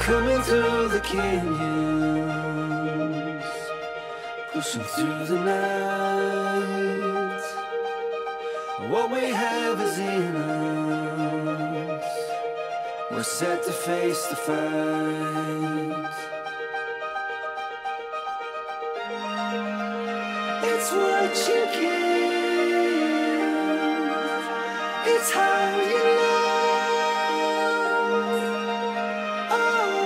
Coming through the canyons, pushing through the night. What we have is in us. We're set to face the fight. It's what you give, it's how you love. Oh,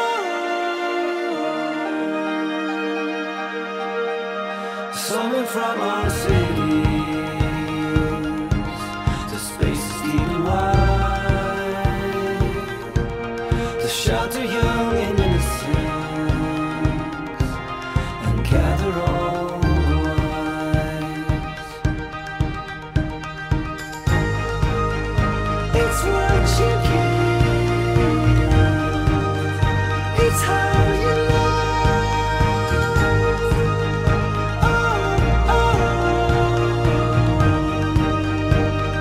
oh. Someone from our cities, the space is deep and wide, to shelter young and innocent and gather all. It's what you give, it's how you love. Oh, oh.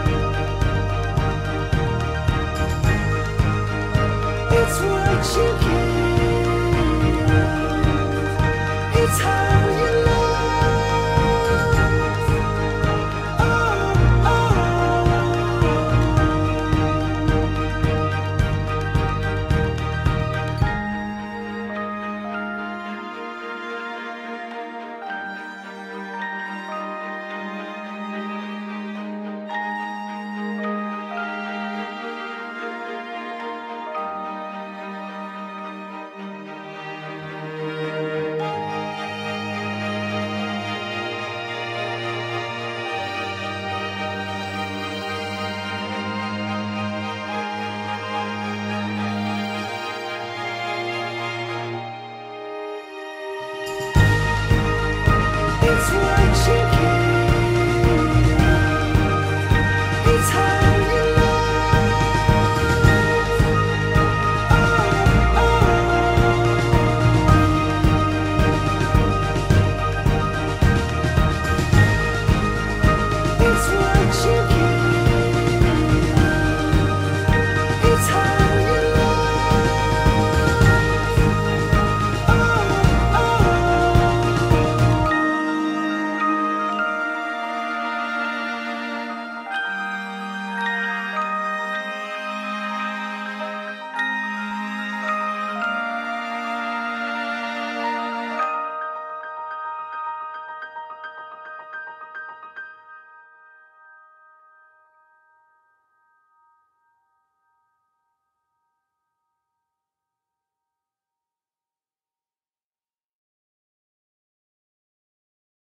It's what you give.